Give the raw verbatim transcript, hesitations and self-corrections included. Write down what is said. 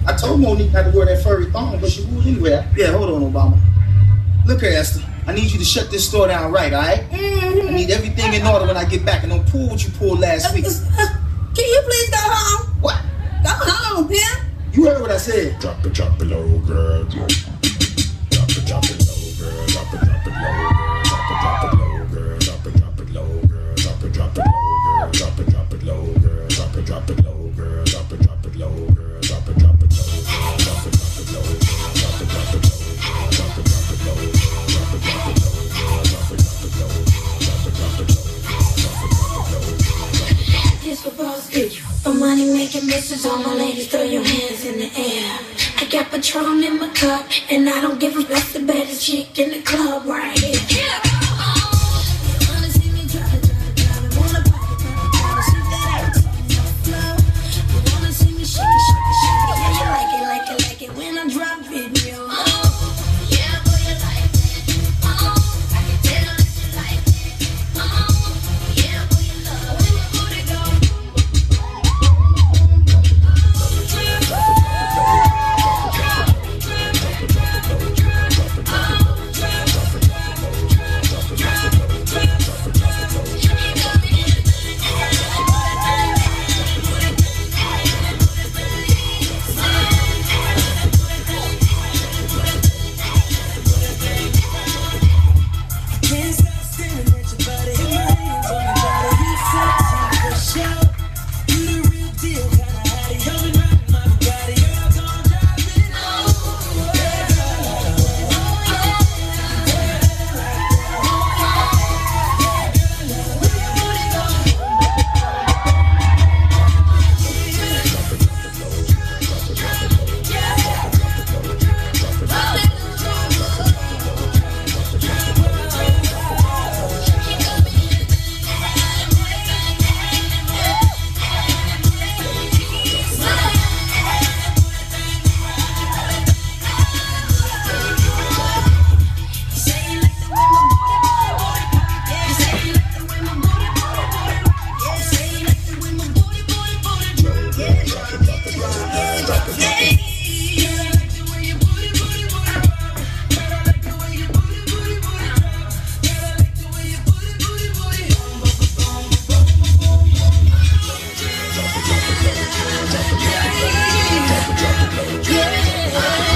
I told Monique not to wear that furry thong, but she would anyway. Yeah, hold on, Obama. Look here, Esther. I need you to shut this store down right, all right? Mm-hmm. I need everything in order when I get back, and don't pull what you pulled last week. Uh, uh, can you please go home? What? Go home, pimp. You heard what I said. Drop it, drop it low, girl. Drop it, drop it low, girl. Drop it, drop it low, girl. Drop it, drop it low, girl. Drop it, drop it low, girl. Drop it, drop it low, girl. Drop it, drop it low, girl. Drop it, drop it low, girl. Drop it, drop it low, girl. Drop it, drop it low, girl. Drop it, drop it low, girl. Drop it, drop it low, girl. Drop it, drop it low, girl. Drop it, drop it low, girl. Drop it, drop it low, girl. Drop it, drop it low, girl. This for boss bitch. For money making misses, all my ladies throw your hands in the air. I got Patron in my cup, and I don't give a that's the baddest chick in the club right here. Yeah. Drop it, drop it low, girl.